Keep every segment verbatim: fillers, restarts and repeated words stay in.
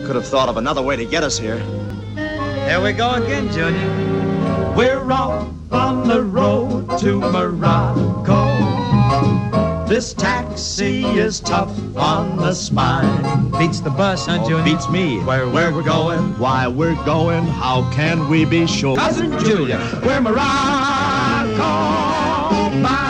could have thought of another way to get us here. Here we go again, Junior. We're off on the road to Morocco. This taxi is tough on the spine. Beats the bus, huh, Junior? Oh, beats me. Where, where we're going, why we're going, how can we be sure? Cousin Julia, we're Morocco bound.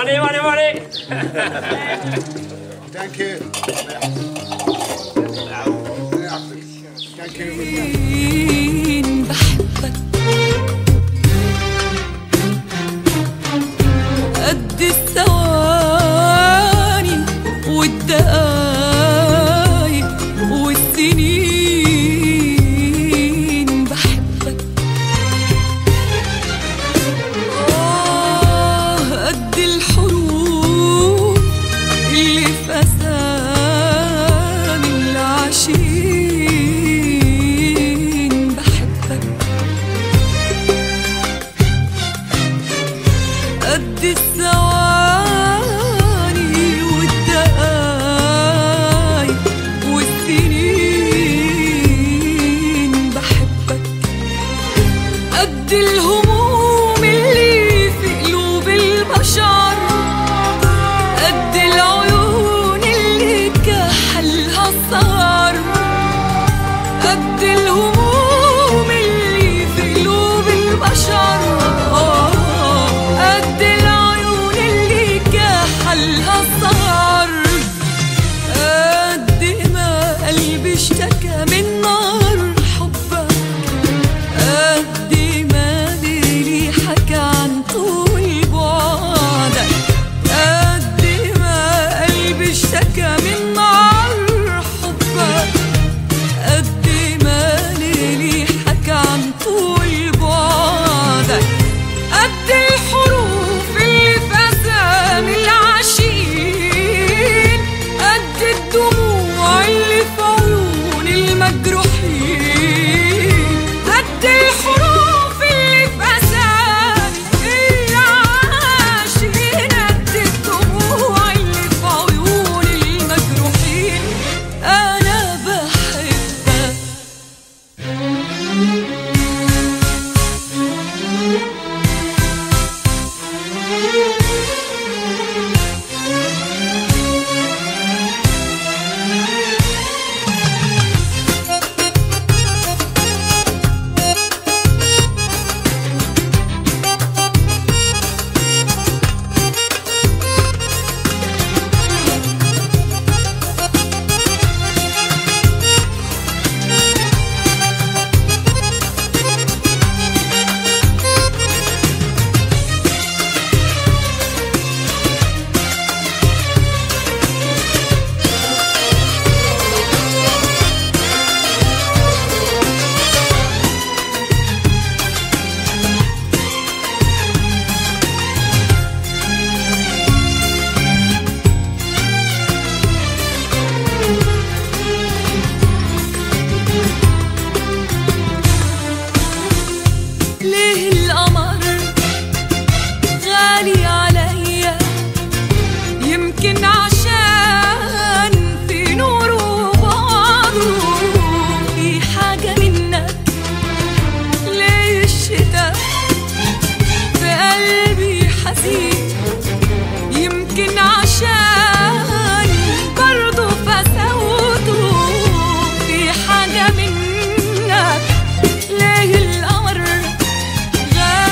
money, money, money. Thank you. Thank you. بحبك قد الثواني والدقايق والسنين. بحبك آه قد الحروف اللي في أسامي العاشقين. بحبك قد الثواني والدقايق والسنين. بحبك قد الهموم اللي في قلوب البشر، قد العيون اللي كحلها السهر، قد الهموم اللي في قلوب البشر، قد العيون اللي كحلها السهر. قد ما قلبي اشتكى من نار حبك، قد ما ليلي حكى عن طول بعدك. قد ما قلبي اشتكى من نار حبك، قد ما ليلي حكى عن طول بعدك. قد الحروف اللي في أسامي العاشقين، قد الدموع اللي في عيون المجروحين. قد الحروف اللي في أسامي العاشقين، قد الدموع اللي في عيون المجروحين. أنا بحبك ليه القمر غالي عليا؟ يمكن عشان في نور وبعضه في حاجة منك. ليه الشتا في قلبي حزين؟ يمكن عشان برضه فسوته في حاجة منك. ليه القمر غالي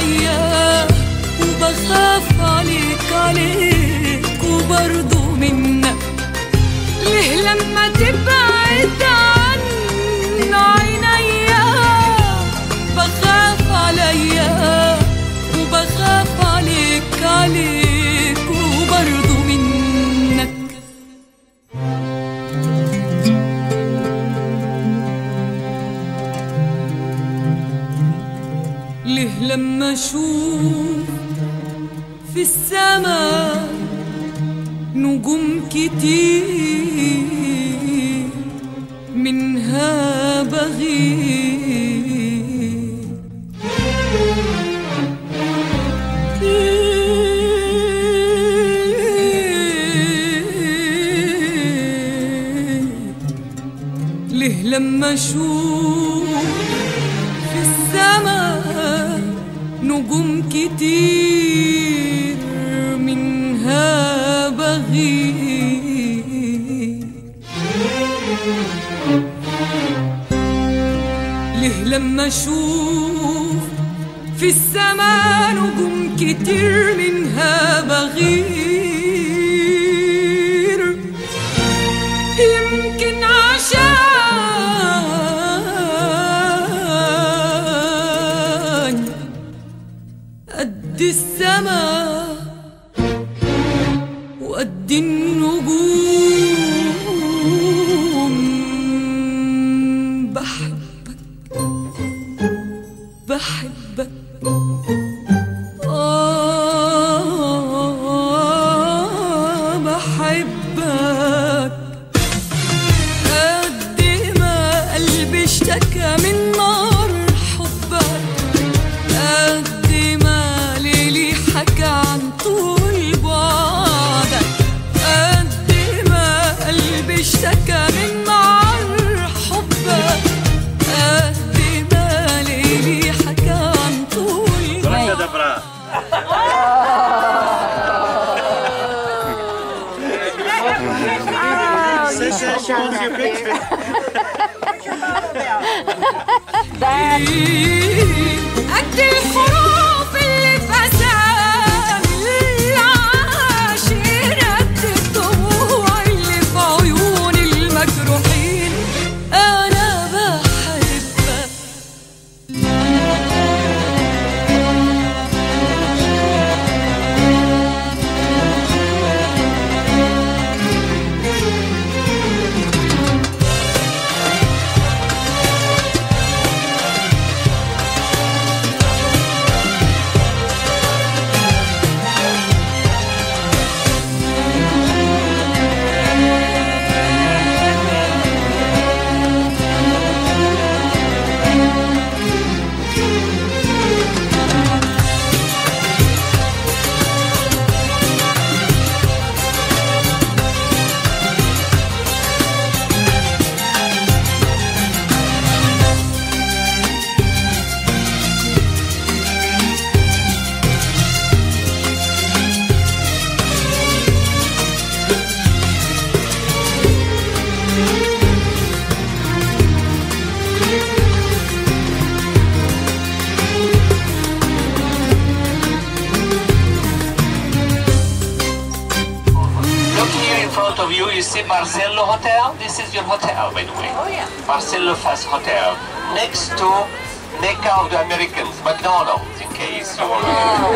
عليا وبخاف عليك عليك وبرضو منك. ليه لما تبعد عن عينيا بخاف عليا وبخاف عليك عليك وبرضو منك. ليه لما اشوف في السماء نجوم كتير منها بغيب، ليه لما اشوف في السماء نجوم كتير منها بغيب، ليه لما اشوف في السماء نجوم كتير منها بغير، يمكن عشان قد السماء وقد النجوم بحبك بحبك آه بحبك. قد ما قلبي اشتكى من نار حبك، قد ما ليلي حكى عن طول بعدك، قد ما قلبي اشتكى من نار حبك، قد ما ليلي حكى عن طول بعدك. قد الحروف اللي في أسامي العاشر، قد الدموع اللي في عيون المجروحين، أنا بحبك. Of you, you see Marcello Hotel. This is your hotel, by the way. Oh yeah. Marcello Fast Hotel, next to Mecca of the Americans, McDonald's, in case you want.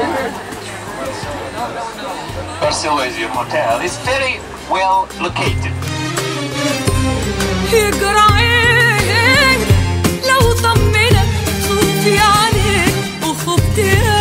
Marcello is your hotel. It's very well located. يجرى عينك لو طمنك خوفي عليك وخفت